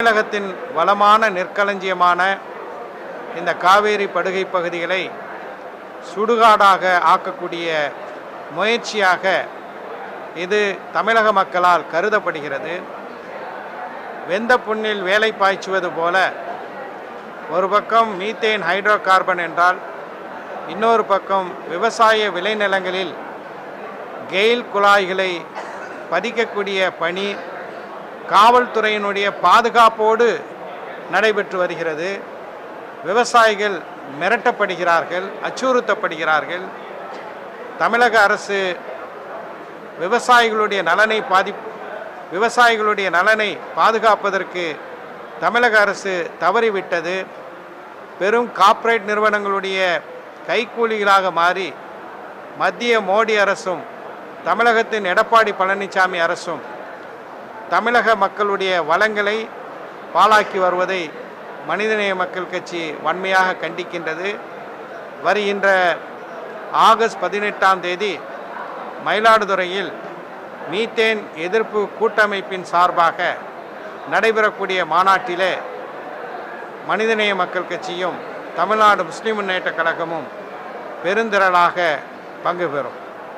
தமிழகத்தின் வளமான நெற்களஞ்சியமான இந்த காவேரி படுகை பகுதிகளை சுடுகாடாக ஆக்கக்கூடிய முயற்சியாக இது தமிழக மக்களால் கருதப்படுகிறது. வெந்த புண்ணில் வேலை பாய்ச்சுவது போல ஒரு பக்கம் மீத்தேன் ஹைட்ரோ கார்பன் என்றால் இன்னொரு பக்கம் விவசாய விளைநிலங்களில் கெயில் குழாய்களை பதிக்கக்கூடிய பணி காவல்துறையினுடைய பாதுகாப்போடு நடைபெற்று வருகிறது. விவசாயிகள் மிரட்டப்படுகிறார்கள், அச்சுறுத்தப்படுகிறார்கள். தமிழக அரசு விவசாயிகளுடைய நலனை பாதுகாப்பதற்கு தமிழக அரசு தவறிவிட்டது. பெரும் கார்ப்பரேட் நிறுவனங்களுடைய கைக்கூலிகளாக மாறி மத்திய மோடி அரசும் தமிழகத்தின் எடப்பாடி பழனிசாமி அரசும் தமிழக மக்களுடைய வளங்களை பாழாக்கி வருவதை மனிதநேய மக்கள் கட்சி வன்மையாக கண்டிக்கின்றது. வருகின்ற ஆகஸ்ட் 18ஆம் தேதி மயிலாடுதுறையில் மீத்தேன் எதிர்ப்பு கூட்டமைப்பின் சார்பாக நடைபெறக்கூடிய மாநாட்டிலே மனிதநேய மக்கள் கட்சியும் தமிழ்நாடு முஸ்லிம் முன்னேற்ற கழகமும் பெருந்திரளாக பங்கு பெறும்.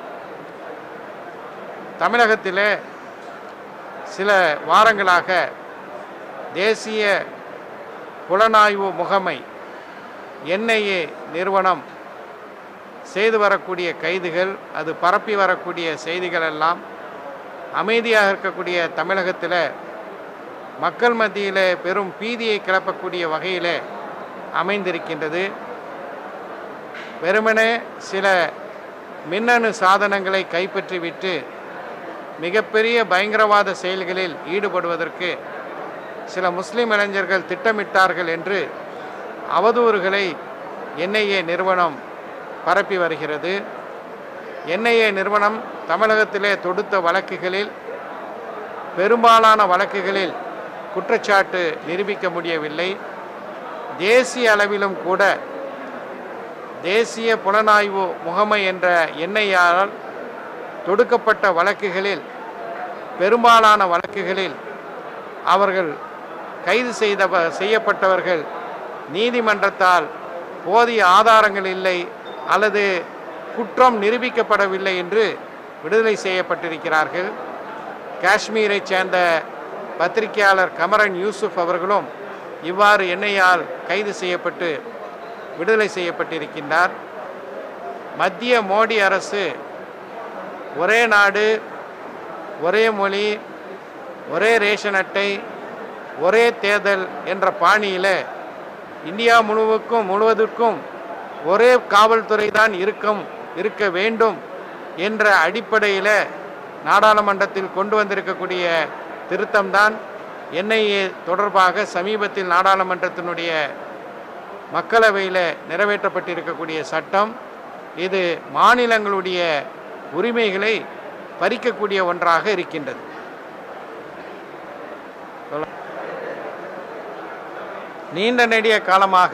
தமிழகத்திலே சில வாரங்களாக தேசிய புலனாய்வு முகமை NIA நிறுவனம் செய்து வரக்கூடிய கைதுகள், அது பரப்பி வரக்கூடிய செய்திகள் எல்லாம் அமைதியாக இருக்கக்கூடிய தமிழகத்தில் மக்கள் மத்தியில் பெரும் பீதியை கிளப்பக்கூடிய வகையில் அமைந்திருக்கின்றது. வெறுமனே சில மின்னணு சாதனங்களை கைப்பற்றிவிட்டு மிகப்பெரிய பயங்கரவாத செயல்களில் ஈடுபடுவதற்கு சில முஸ்லிம் இளைஞர்கள் திட்டமிட்டார்கள் என்று அவதூறுகளை NIA நிறுவனம் பரப்பி வருகிறது. NIA நிறுவனம் தமிழகத்திலே தொடுத்த வழக்குகளில் பெரும்பாலான வழக்குகளில் குற்றச்சாட்டு நிரூபிக்க முடியவில்லை. தேசிய அளவிலும் கூட தேசிய புலனாய்வு முகமை என்ற NIA-ஆல் தொடுக்கப்பட்ட வழக்குகளில் பெரும்பாலான வழக்குகளில் அவர்கள் கைது செய்யப்பட்டவர்கள் நீதிமன்றத்தால் போதிய ஆதாரங்கள் இல்லை அல்லது குற்றம் நிரூபிக்கப்படவில்லை என்று விடுதலை செய்யப்பட்டிருக்கிறார்கள். காஷ்மீரைச் சேர்ந்த பத்திரிகையாளர் கமரன் யூசுப் அவர்களும் இவ்வாறு NIA-ஆல் கைது செய்யப்பட்டு விடுதலை செய்யப்பட்டிருக்கின்றார். மத்திய மோடி அரசு ஒரே நாடு, ஒரே மொழி, ஒரே ரேஷன் அட்டை, ஒரே தேர்தல் என்ற பாணியில் இந்தியா முழுவதற்கும் ஒரே காவல்துறை தான் இருக்க வேண்டும் என்ற அடிப்படையில் நாடாளுமன்றத்தில் கொண்டு வந்திருக்கக்கூடிய திருத்தம்தான் NIA தொடர்பாக சமீபத்தில் நாடாளுமன்றத்தினுடைய மக்களவையில் நிறைவேற்றப்பட்டிருக்கக்கூடிய சட்டம். இது மாநிலங்களுடைய உரிமைகளை பறிக்கக்கூடிய ஒன்றாக இருக்கின்றது. நீண்ட நெடிய காலமாக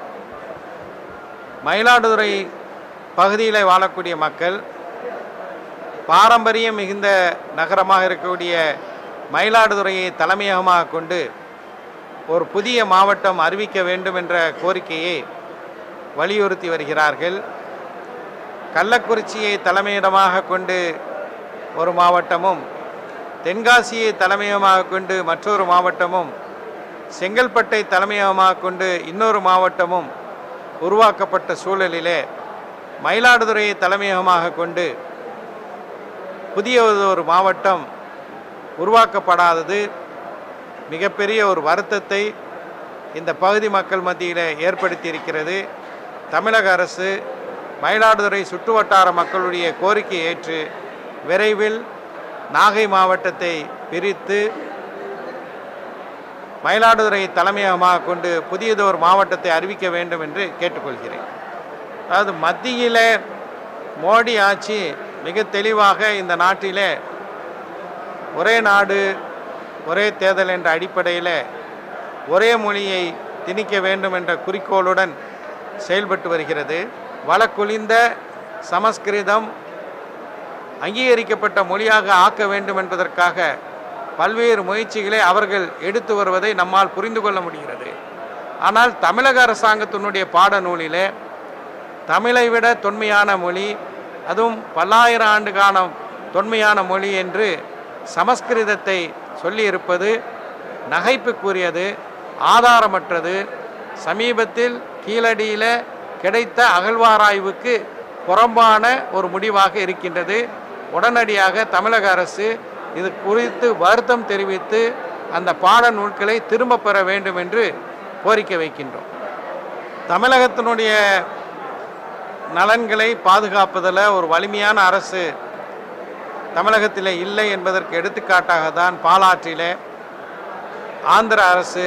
மயிலாடுதுறை பகுதியில் வாழக்கூடிய மக்கள் பாரம்பரியம் மிகுந்த நகரமாக இருக்கக்கூடிய மயிலாடுதுறையை தலைமையகமாக கொண்டு ஒரு புதிய மாவட்டம் அறிவிக்க வேண்டும் என்ற கோரிக்கையை வலியுறுத்தி வருகிறார்கள். கள்ளக்குறிச்சியை தலைமையிடமாக கொண்டு ஒரு மாவட்டமும், தென்காசியை தலைமையகமாக கொண்டு மற்றொரு மாவட்டமும், செங்கல்பட்டை தலைமையகமாக கொண்டு இன்னொரு மாவட்டமும் உருவாக்கப்பட்ட சூழலிலே மயிலாடுதுறையை தலைமையகமாக கொண்டு புதிய ஒரு மாவட்டம் உருவாக்கப்படாதது மிகப்பெரிய ஒரு வருத்தத்தை இந்த பகுதி மக்கள் மத்தியில் ஏற்படுத்தியிருக்கிறது. தமிழக அரசு மயிலாடுதுறை சுற்றுவட்டார மக்களுடைய கோரிக்கையை ஏற்று விரைவில் நாகை மாவட்டத்தை பிரித்து மயிலாடுதுறை தலைமையகமாக கொண்டு புதியதொரு மாவட்டத்தை அறிவிக்க வேண்டும் என்று கேட்டுக்கொள்கிறேன். அதாவது மத்தியில் மோடி ஆட்சி மிக தெளிவாக இந்த நாட்டில் ஒரே நாடு ஒரே தேர்தல் என்ற அடிப்படையில் ஒரே மொழியை திணிக்க வேண்டும் என்ற குறிக்கோளுடன் செயல்பட்டு வருகிறது. வழக்குழிந்த சமஸ்கிருதம் அங்கீகரிக்கப்பட்ட மொழியாக ஆக்க வேண்டும் என்பதற்காக பல்வேறு முயற்சிகளை அவர்கள் எடுத்து வருவதை நம்மால் புரிந்து கொள்ள முடிகிறது. ஆனால் தமிழக அரசாங்கத்தினுடைய பாடநூலிலே தமிழை விட தொன்மையான மொழி, அதுவும் பல்லாயிரம் ஆண்டு காலம் தொன்மையான மொழி என்று சமஸ்கிருதத்தை சொல்லியிருப்பது நகைப்புக்குரியது, ஆதாரமற்றது. சமீபத்தில் கீழடியில் கிடைத்த அகழ்வாராய்வுக்கு புறம்பான ஒரு முடிவாக இருக்கின்றது. உடனடியாக தமிழக அரசு இது குறித்து வருத்தம் தெரிவித்து அந்த பாடநூல்களை திரும்ப பெற வேண்டும் என்று கோரிக்கை வைக்கின்றோம். தமிழகத்தினுடைய நலன்களை பாதுகாப்பதில் ஒரு வலிமையான அரசு தமிழகத்தில் இல்லை என்பதற்கு எடுத்துக்காட்டாக தான் பாலாற்றிலே ஆந்திர அரசு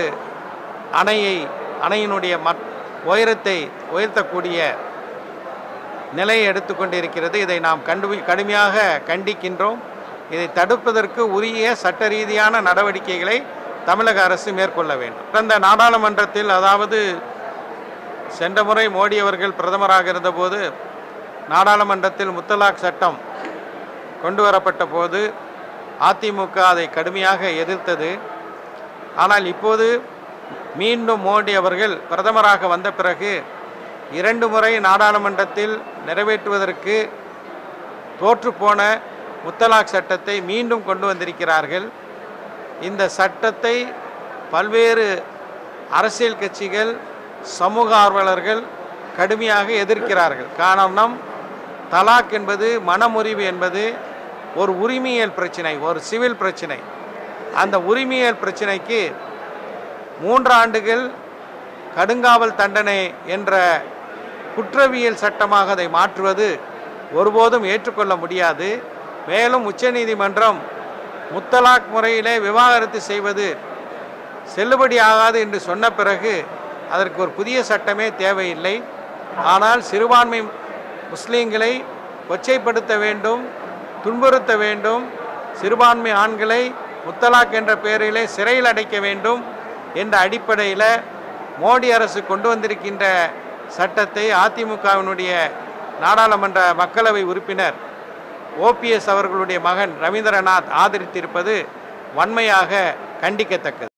அணையினுடைய உயரத்தை உயர்த்தக்கூடிய நிலையை எடுத்துக்கொண்டிருக்கிறது. இதை நாம் கடுமையாக கண்டிக்கின்றோம். இதை தடுப்பதற்கு உரிய சட்ட ரீதியான நடவடிக்கைகளை தமிழக அரசு மேற்கொள்ள வேண்டும். கடந்த நாடாளுமன்றத்தில், அதாவது சென்ற முறை மோடி அவர்கள் பிரதமராக இருந்தபோது நாடாளுமன்றத்தில் முத்தலாக் சட்டம் கொண்டு வரப்பட்ட போது அதிமுக அதை கடுமையாக எதிர்த்தது. ஆனால் இப்போது மீண்டும் மோடி அவர்கள் பிரதமராக வந்த பிறகு 2 முறை நாடாளுமன்றத்தில் நிறைவேற்றுவதற்கு தோற்றுப்போன முத்தலாக் சட்டத்தை மீண்டும் கொண்டு வந்திருக்கிறார்கள். இந்த சட்டத்தை பல்வேறு அரசியல் கட்சிகள், சமூக ஆர்வலர்கள் கடுமையாக எதிர்க்கிறார்கள். காரணம், தலாக் என்பது, மனமுறிவு என்பது ஒரு உரிமையியல் பிரச்சனை, ஒரு சிவில் பிரச்சனை. அந்த உரிமையியல் பிரச்சனைக்கு 3 ஆண்டுகள் கடுங்காவல் தண்டனை என்ற குற்றவியல் சட்டமாக அதை மாற்றுவது ஒருபோதும் ஏற்றுக்கொள்ள முடியாது. மேலும் உச்சநீதிமன்றம் முத்தலாக் முறையிலே விவாகரத்து செய்வது செல்லுபடியாகாது என்று சொன்ன பிறகு அதற்கு ஒரு புதிய சட்டமே தேவையில்லை. ஆனால் சிறுபான்மை முஸ்லீம்களை கொச்சைப்படுத்த வேண்டும், துன்புறுத்த வேண்டும், சிறுபான்மை ஆண்களை முத்தலாக் என்ற பெயரிலே சிறையில் அடைக்க வேண்டும் என்ற அடிப்படையில் மோடி அரசு கொண்டு வந்திருக்கின்ற சட்டத்தை அதிமுகவினுடைய நாடாளுமன்ற மக்களவை உறுப்பினர் OPS அவர்களுடைய மகன் ரவீந்திரநாத் ஆதரித்திருப்பது வன்மையாக கண்டிக்கத்தக்கது.